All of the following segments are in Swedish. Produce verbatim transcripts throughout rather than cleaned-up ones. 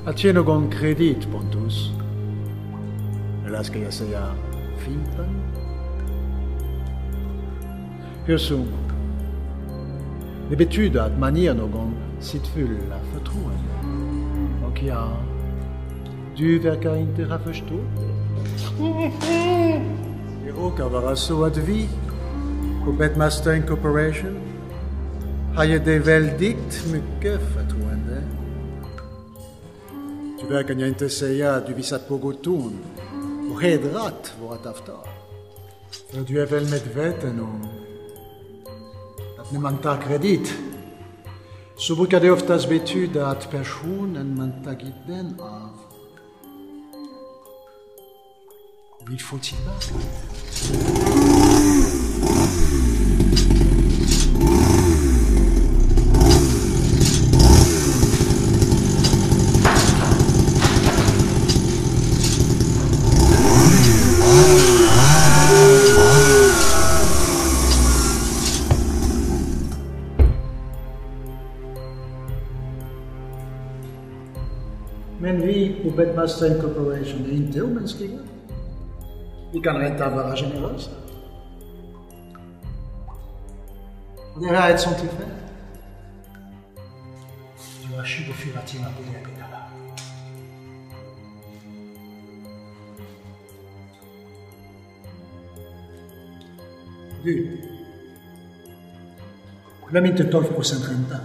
Att ge någon kredit, Pontus. Eller ska jag säga fimpen? Hur så? Det betyder att man ger någon sitt fulla förtroende. Och ja, du verkar inte ha förstått det. Det råkar vara så att vi på Betmaster Incorporation har gett dig väldigt mycket förtroende. Tyvärr kan jag inte säga att du visat på god ton och hedrat vårt avtal. För du är väl medveten om att när man tar kredit så brukar det oftast betyda att personen man tagit den av vill få tillbaka. Men vi på Betmaster Incorporation är inte omänskliga. Vi kan rent av vara generösa. Och det här är ett sånt tillfälle. Du har tjugofyra timmar på dig att betala. Du. Glöm inte tolv procent ränta.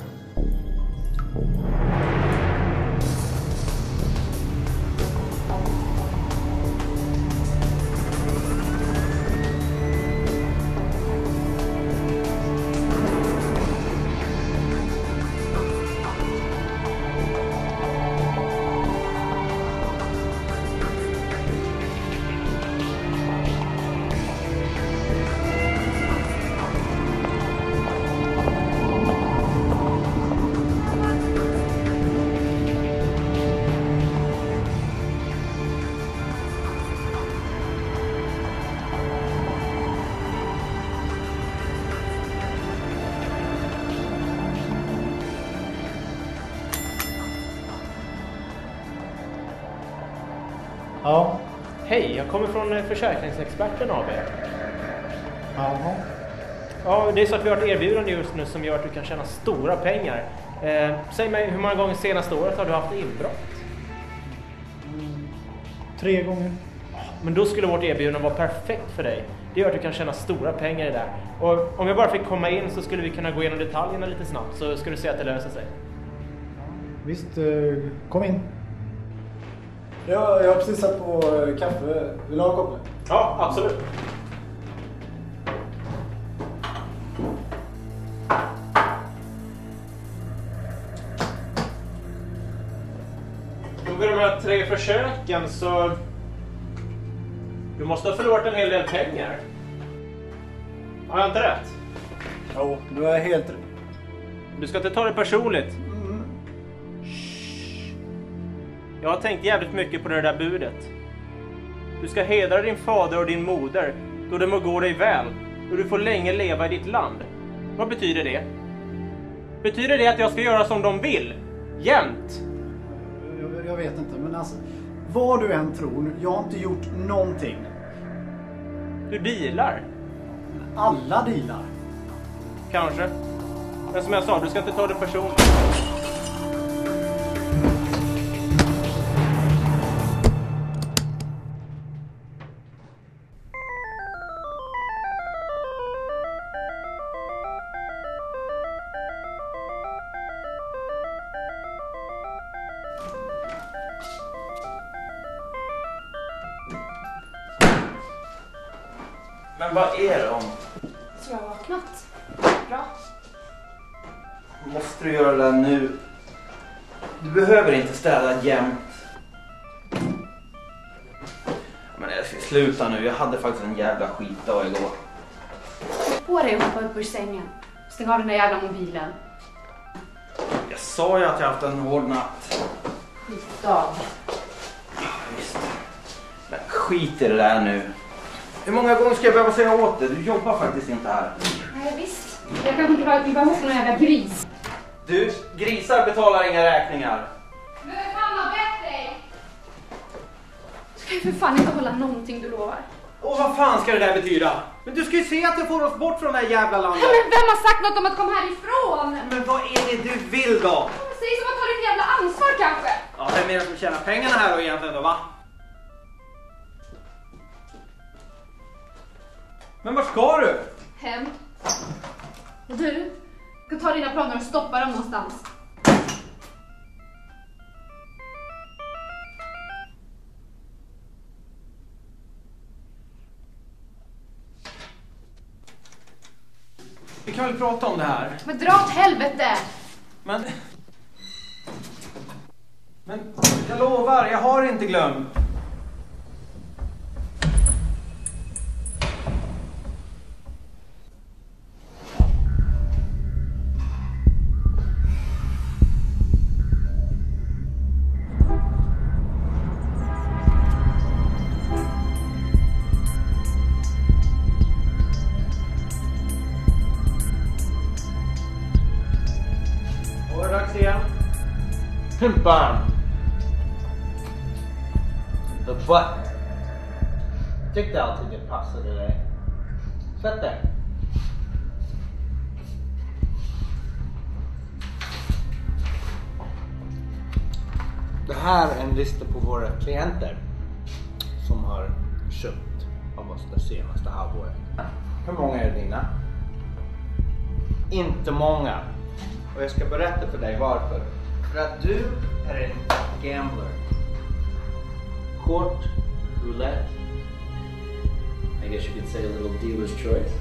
Ja. Hej, jag kommer från Försäkringsexperten A B. Jaha. Ja, det är så att vi har ett erbjudande just nu som gör att du kan tjäna stora pengar. Eh, säg mig, hur många gånger senaste året har du haft inbrott? Mm, tre gånger. Men då skulle vårt erbjudande vara perfekt för dig. Det gör att du kan tjäna stora pengar i det där. Och om jag bara fick komma in så skulle vi kunna gå igenom detaljerna lite snabbt. Så skulle du se att det löser sig. Visst, kom in. Ja, jag har precis satt på kaffe. Vill du ha en kopp? Ja, absolut. Under de här tre försöken så... Du måste ha förlorat en hel del pengar. Har jag inte rätt? Jo, du är helt rätt. Du ska inte ta det personligt. Mm. Jag har tänkt jävligt mycket på det där budet. Du ska hedra din fader och din moder då det må gå dig väl och du får länge leva i ditt land. Vad betyder det? Betyder det att jag ska göra som de vill? Jämt? Jag, jag vet inte, men alltså... Vad du än tror, jag har inte gjort någonting. Du dealar? Alla dealar. Kanske. Men som jag sa, du ska inte ta det personligt. Men vad är det om? Så jag har vaknat. Bra. Måste du göra det nu? Du behöver inte städa jämt. Men jag ska sluta nu. Jag hade faktiskt en jävla skitdag igår. Sätt på dig och hoppa upp ur sängen. Stäng av den där jävla mobilen. Jag sa ju att jag haft en hård natt. Skitdag. Ja, visst. Men skit i det där nu. Hur många gånger ska jag behöva säga åt dig? Du jobbar faktiskt inte här. Nej, visst. Jag kanske inte bara klippa ihop någon jävla gris. Du, grisar betalar inga räkningar. Men vem fan har bett kan ju för fan inte hålla någonting du lovar. Och vad fan ska det där betyda? Men du ska ju se att jag får oss bort från det här jävla landet. Men vem har sagt något om att komma härifrån? Men vad är det du vill då? Säg som att ta ditt jävla ansvar kanske. Ja, vem är det som tjänar pengarna här då egentligen då, va? Men var ska du? Hem. Och du ska ta dina planer och stoppa dem någonstans. Vi kan väl prata om det här. Men dra åt helvete! Men... Men jag lovar, jag har inte glömt. Var det dags igen? Pimpan! The button. Tyckte alltid det passade dig. Sätt dig. Det här är en lista på våra klienter som har köpt av oss det senaste halvåret. Hur många är dina? Inte många. Och jag ska berätta för dig varför. För att du är en gambler. Kort, roulette. I guess you could say a little dealer's choice.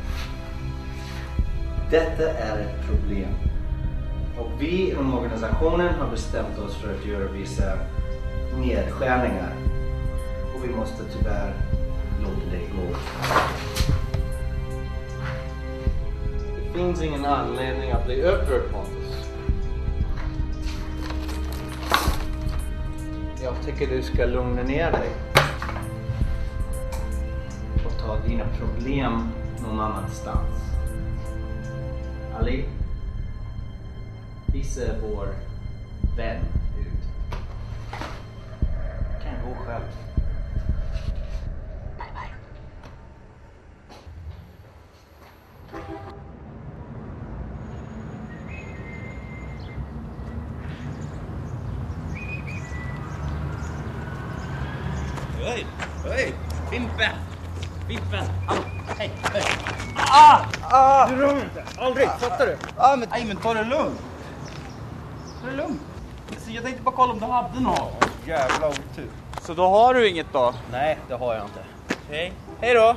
Detta är ett problem. Och vi inom organisationen har bestämt oss för att göra vissa nedskärningar. Och vi måste tyvärr låta det gå. Det finns ingen anledning att bli upprörd, Pontus. Jag tycker du ska lugna ner dig. Och ta dina problem någon annanstans. Ali, visa vår vän ut. Du kan gå själv. Bye bye. Hej, hej, Fimpen, Fimpen, hallå, hej, hej. Ah! Ah! Du rör inte, aldrig, fattar du? Ah, men, nej, men ta det lugnt. Ta det lugnt. Så jag tänkte bara kolla om du hade något. Jävla otur. Så då har du inget då? Nej, det har jag inte. Okej, hej då.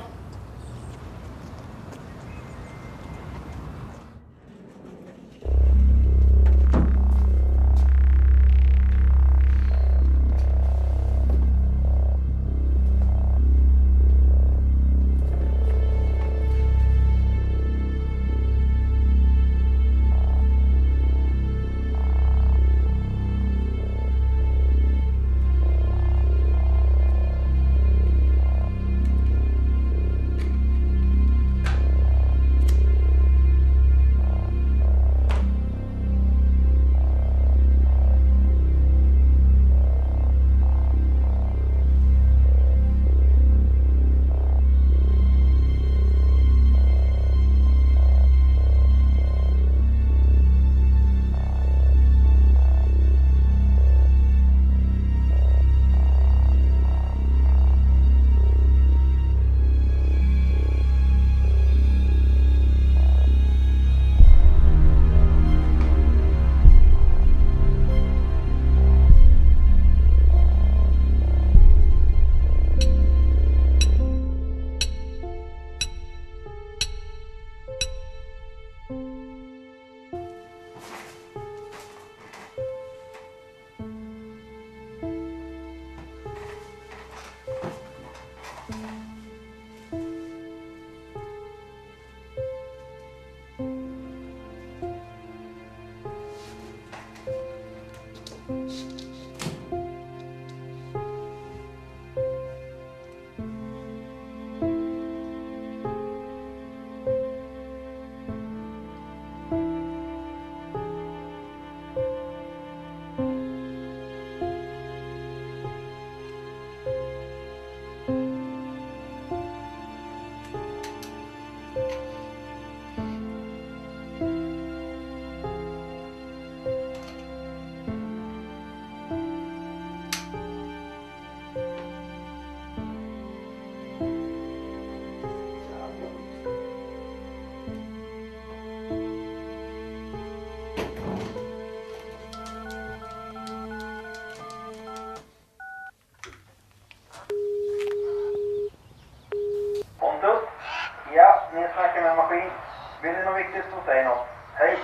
det något viktigt så säg något. Hej!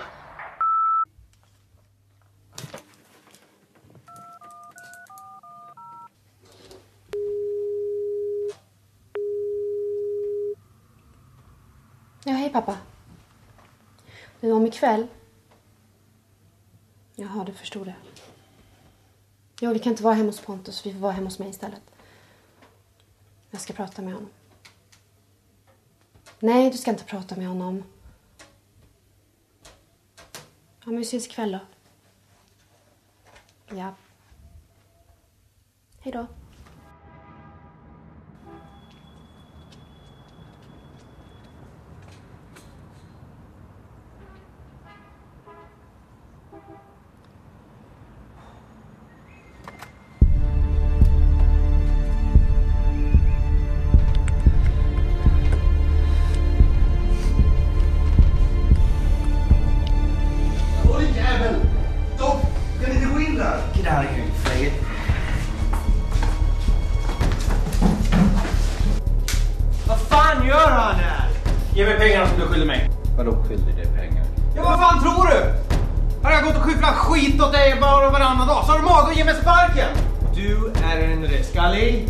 Ja, hej pappa. Du om ikväll? Jaha, du förstod det. Jo, vi kan inte vara hemma hos Pontus. Vi får vara hemma hos mig istället. Jag ska prata med honom. Nej, du ska inte prata med honom. Ja, men vi ses ikväll då. Ja. Hej då. Ge mig pengarna som du skyller mig. Vadå skyller dig pengar? Ja, vad fan tror du? Har jag gått och skyfflat skit åt dig bara och varannan dag? Så har du mag att ge mig sparken? Du är en risk, Ali.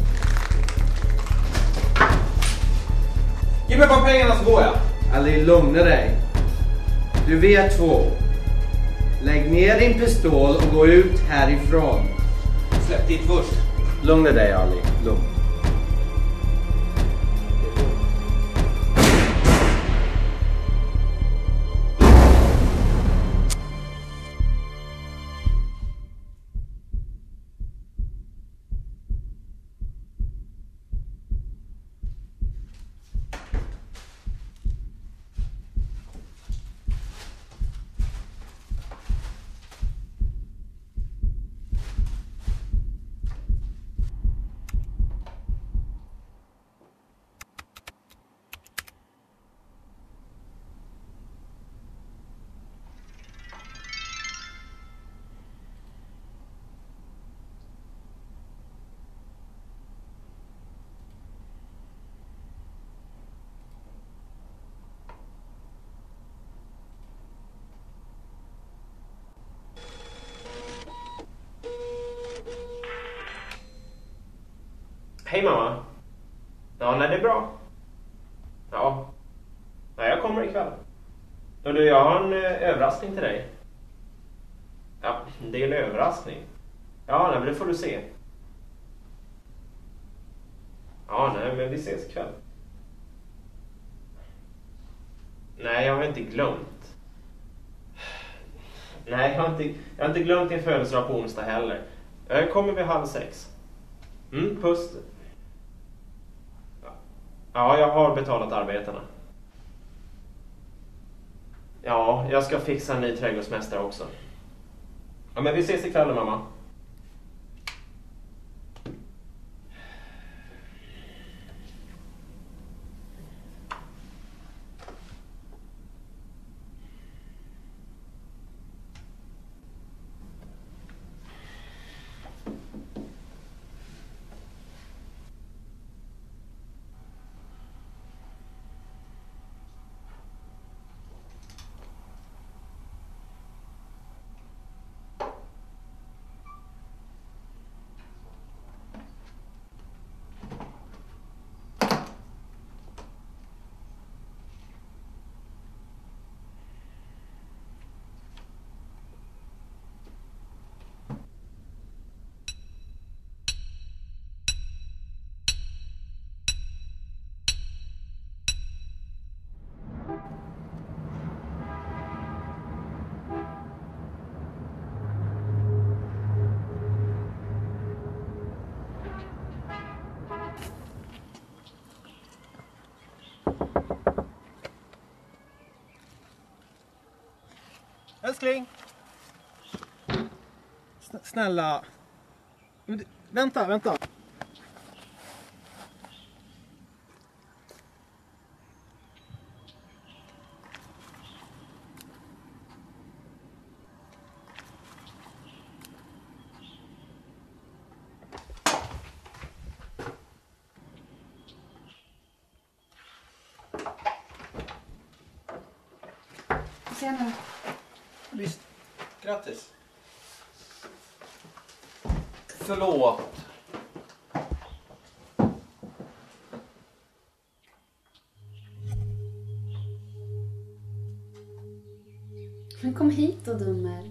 Ge mig bara pengarna så går jag. Ali, lugna dig. Du vet två. Lägg ner din pistol och gå ut härifrån. Släpp dit först. Lugna dig, Ali. Lugn. Hej mamma. Ja, nej, det är bra. Ja. Nej, jag kommer ikväll. Och du, jag har en eh, överraskning till dig. Ja, det är en överraskning. Ja, nej, men det får du se. Ja, nej, men vi ses ikväll. Nej, jag har inte glömt. Nej, jag har inte, jag har inte glömt din födelsedag på onsdag heller. Jag kommer vid halv sex. Mm, puss. Ja, jag har betalat arbetena. Ja, jag ska fixa en ny trädgårdsmästare också. Ja, men vi ses ikväll då, mamma. Älskling. Snälla. Vänta, vänta. se nu. Visst. Grattis. Förlåt. Men kom hit då, dummer.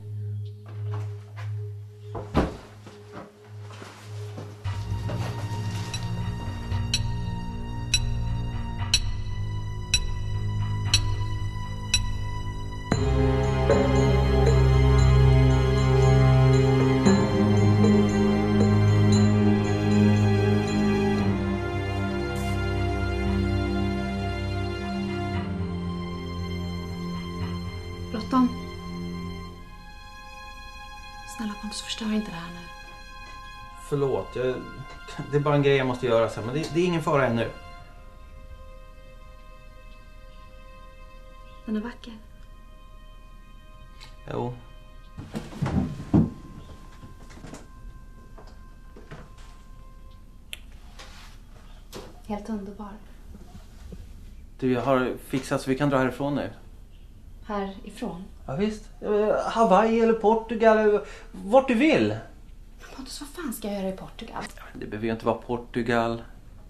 Bråttom. Snälla Pontus, förstör inte det här nu. Förlåt, jag, det är bara en grej jag måste göra sen, men det, det är ingen fara ännu. Den är vacker. Jo. Helt underbar. Du, jag har fixat så vi kan dra härifrån nu. Härifrån? Ja visst. Hawaii eller Portugal, eller vart du vill. Pontus, vad fan ska jag göra i Portugal? Det behöver ju inte vara Portugal.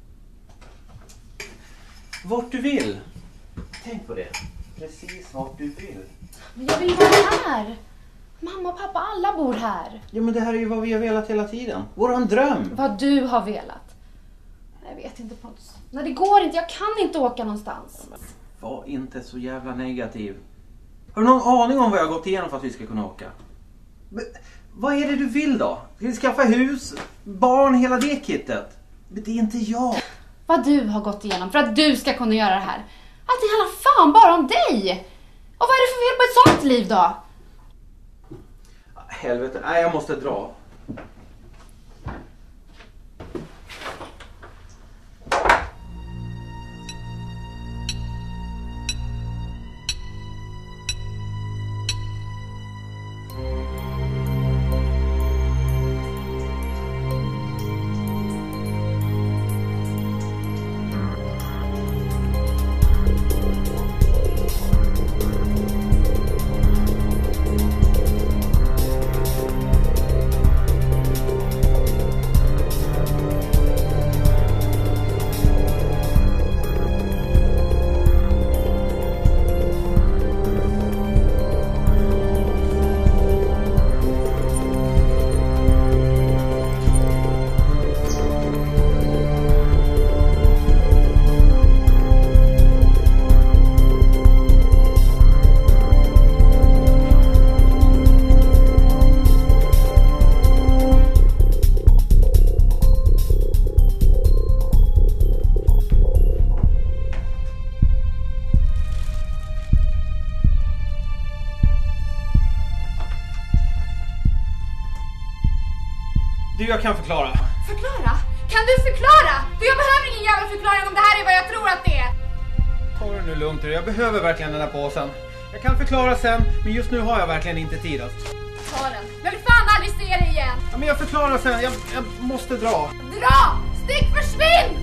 Vart du vill. Tänk på det. Precis vart du vill. Men jag vill vara här. Mamma och pappa, alla bor här. Ja, men det här är ju vad vi har velat hela tiden. Våran dröm. Vad du har velat. Jag vet inte, Pontus. Nej, det går inte. Jag kan inte åka någonstans. Ja, var inte så jävla negativ. Har du någon aning om vad jag har gått igenom för att vi ska kunna åka? Men, vad är det du vill då? Ska vi skaffa hus, barn, hela det kittet? Men det är inte jag. Vad du har gått igenom för att du ska kunna göra det här. Allt är alla fan bara om dig. Och vad är det för fel på ett sånt liv då? Helvete, nej jag måste dra. Du, jag kan förklara. Förklara? Kan du förklara? För jag behöver ingen jävla förklaring om det här är vad jag tror att det är. Ta det nu lugnt, jag behöver verkligen den här påsen. Jag kan förklara sen, men just nu har jag verkligen inte tid att... Ta den. Jag vill fan aldrig se dig igen. Ja, men jag förklarar sen, jag, jag måste dra. Dra! Stick, försvinn!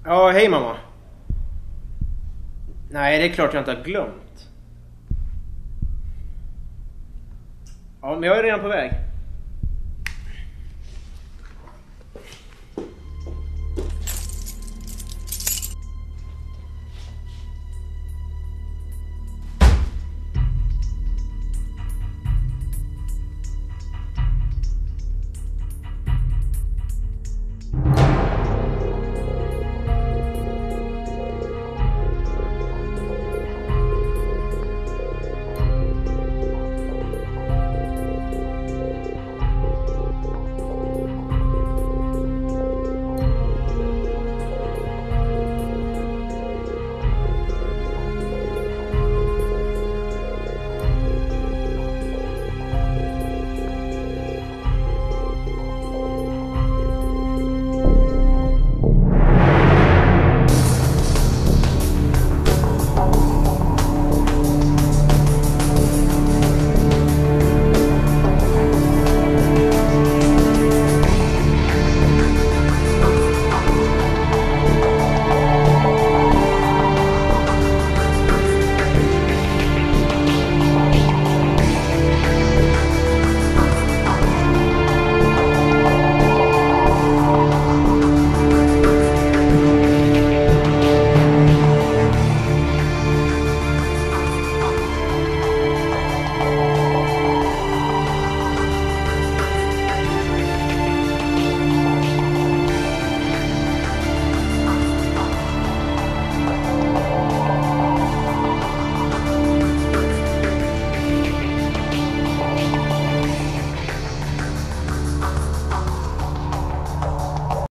Ja, hej mamma. Nej, det är klart jag inte har glömt. Ja, men jag är redan på väg.